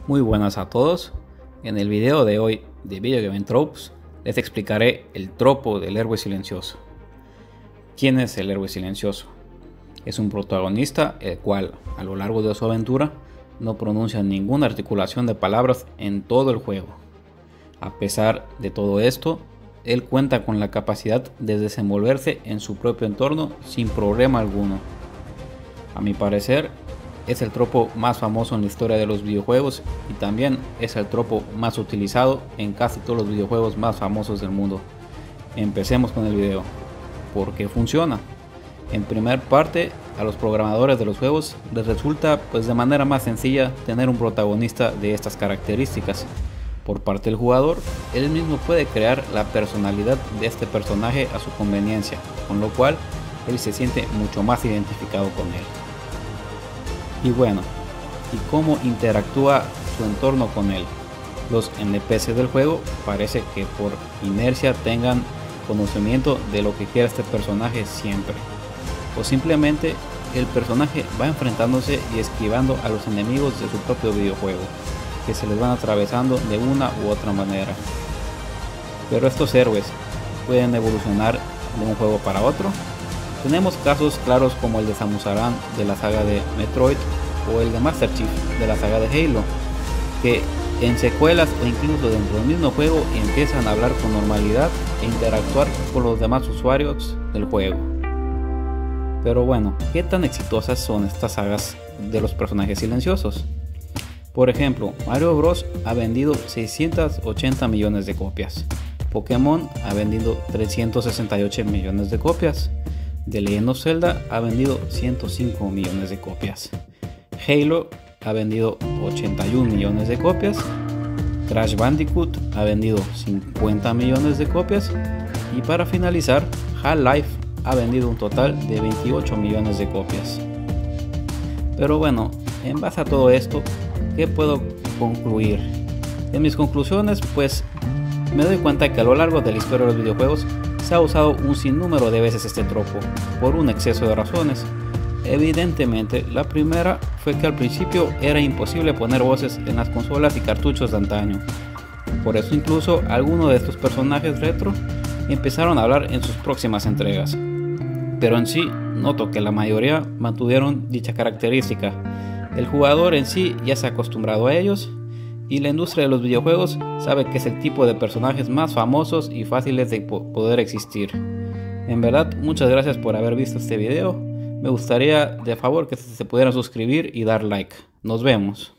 Muy buenas a todos. En el video de hoy de Video Game Tropes les explicaré el tropo del héroe silencioso. ¿Quién es el héroe silencioso? Es un protagonista el cual a lo largo de su aventura no pronuncia ninguna articulación de palabras en todo el juego. A pesar de todo esto, él cuenta con la capacidad de desenvolverse en su propio entorno sin problema alguno. A mi parecer, es el tropo más famoso en la historia de los videojuegos y también es el tropo más utilizado en casi todos los videojuegos más famosos del mundo. Empecemos con el video. ¿Por qué funciona? En primer parte, a los programadores de los juegos les resulta de manera más sencilla tener un protagonista de estas características. Por parte del jugador, él mismo puede crear la personalidad de este personaje a su conveniencia, con lo cual él se siente mucho más identificado con él. Y bueno, ¿y cómo interactúa su entorno con él? Los NPC del juego parece que por inercia tengan conocimiento de lo que quiere este personaje siempre, o simplemente el personaje va enfrentándose y esquivando a los enemigos de su propio videojuego, que se les van atravesando de una u otra manera. Pero estos héroes pueden evolucionar de un juego para otro. Tenemos casos claros como el de Samus Aran de la saga de Metroid o el de Master Chief de la saga de Halo, que en secuelas o incluso dentro del mismo juego empiezan a hablar con normalidad e interactuar con los demás usuarios del juego. Pero bueno, ¿qué tan exitosas son estas sagas de los personajes silenciosos? Por ejemplo, Mario Bros ha vendido 680 millones de copias, Pokémon ha vendido 368 millones de copias, The Legend of Zelda ha vendido 105 millones de copias, Halo ha vendido 81 millones de copias, Crash Bandicoot ha vendido 50 millones de copias y para finalizar, Half-Life ha vendido un total de 28 millones de copias. Pero bueno, en base a todo esto, ¿qué puedo concluir? En mis conclusiones, me doy cuenta que a lo largo de la historia de los videojuegos se ha usado un sinnúmero de veces este tropo, por un exceso de razones. Evidentemente, la primera fue que al principio era imposible poner voces en las consolas y cartuchos de antaño. Por eso incluso algunos de estos personajes retro empezaron a hablar en sus próximas entregas. Pero en sí, noto que la mayoría mantuvieron dicha característica. El jugador en sí ya se ha acostumbrado a ellos y la industria de los videojuegos sabe que es el tipo de personajes más famosos y fáciles de poder existir. En verdad, muchas gracias por haber visto este video. Me gustaría de favor que se pudieran suscribir y dar like. Nos vemos.